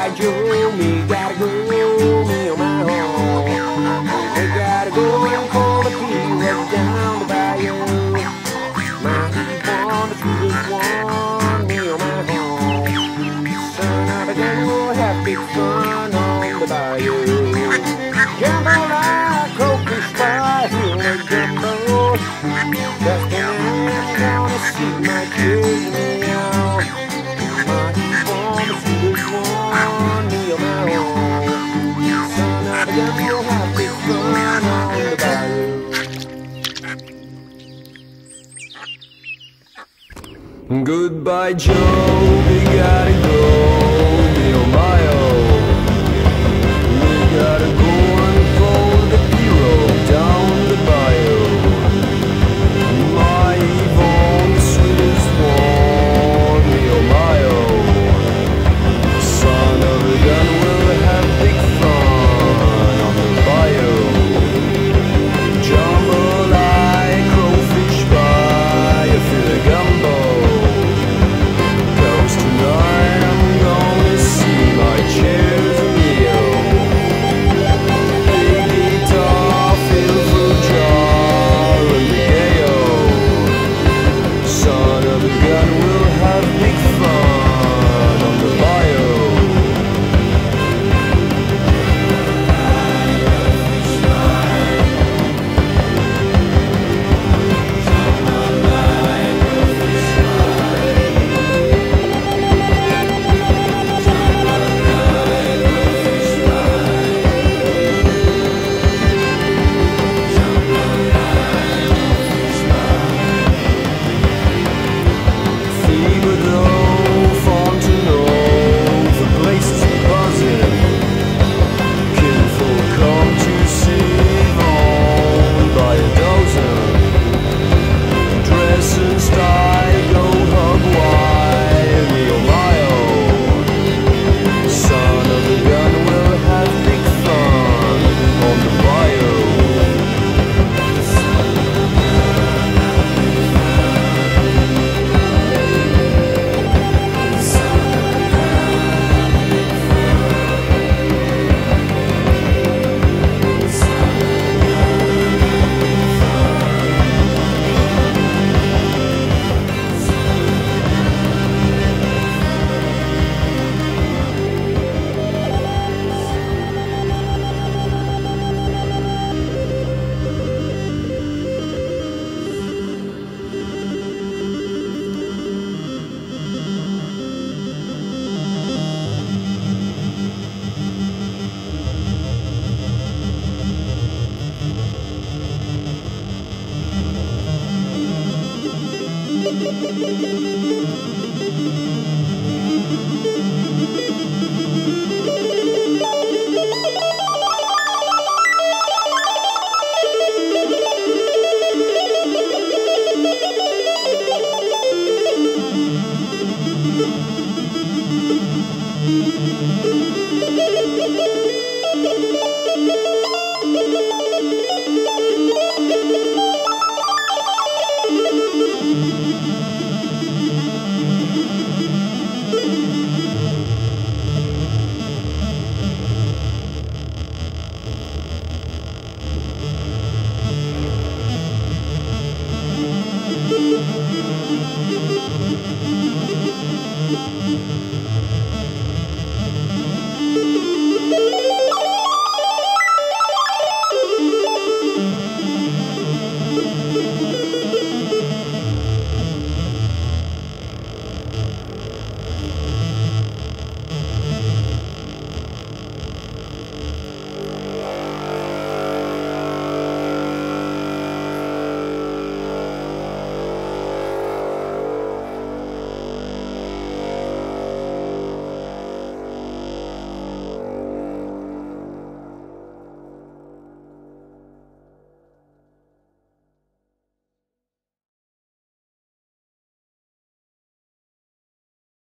Goodbye, Joe, me gotta go, me on my own. We gotta go and pull the pirogue down the bayou. My heat on the sweetest one, me on my own. Son of a gun, we'll have big fun on the bayou. Jambalaya, crayfish fry, feel the gumbo. Just I'm gonna see my Jimmy out. My heat on the sweetest one, me on my own. Son of a gun, we'll have big fun on the bayou. Goodbye, Joe, we gotta go, me on my own. We gotta go and pull the pirogue down the bayou. My Yvonne, the sweetest one, me on my own. Son of a gun, we'll have big fun on the bayou. Jambalaya, crayfish fry, I feel a gumbo. Tonight I'm gonna see my chairs meal. Big guitar, feel for jar and Miguel. Son of a gun, we'll have big fun on the bayou.